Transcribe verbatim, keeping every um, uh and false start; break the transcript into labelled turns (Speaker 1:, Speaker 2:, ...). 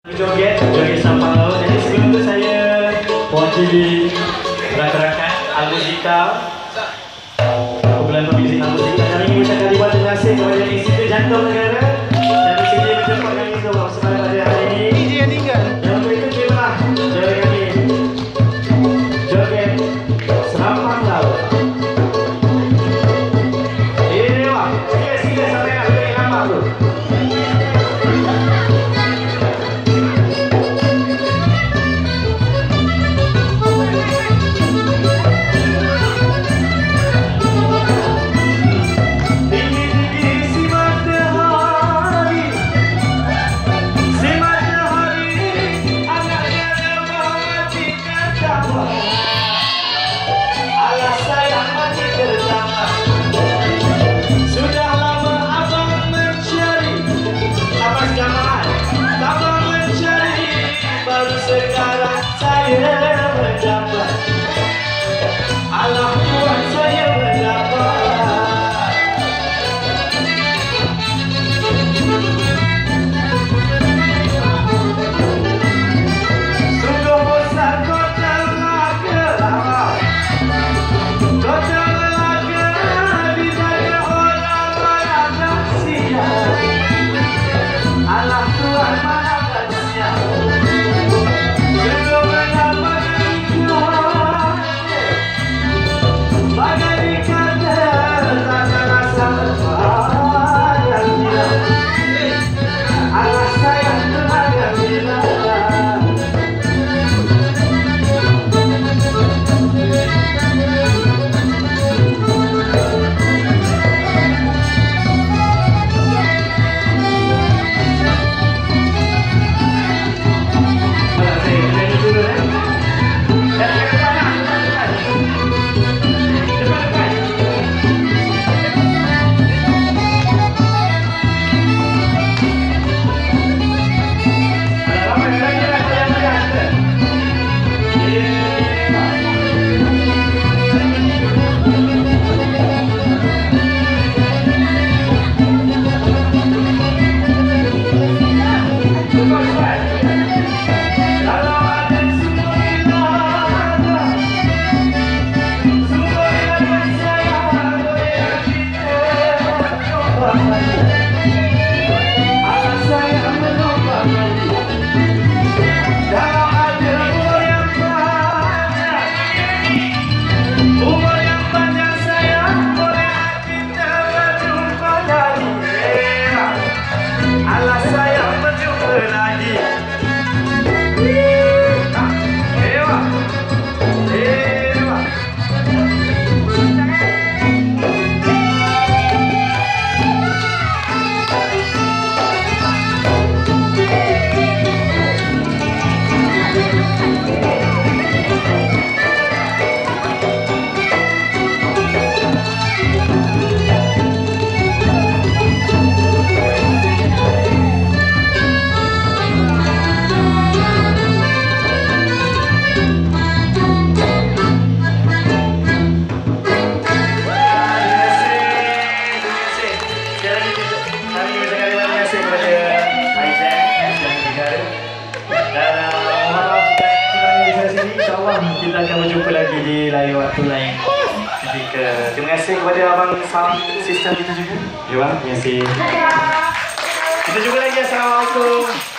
Speaker 1: Joget, joget sampai laut. Jadi sebelum itu saya mewakili rakan-rakan Al-Musikal, kumpulan pemilik Al-Musikal. Kami ingin mengucapkan ribuan terima kasih kepada Institut Jantung Negara dan bersedia menjemput kami untuk bersama pada hari ini. Dan untuk itu terimalah dari kami joget Serampang Laut. Ini wah, okey sila sampai nak joget gambar tu. Sekarang saya mendapat, alam Tuhan saya mendapat. Sungguh bosan kau telah kelapa, kau telah kelapa dijaga orang mana siap. Alam Tuhan mana siap. Kita akan berjumpa lagi di lain waktu lain ketika. Terima kasih kepada abang sound system kita juga. Ya bang, terima kasih. Kita jumpa lagi. Assalamualaikum.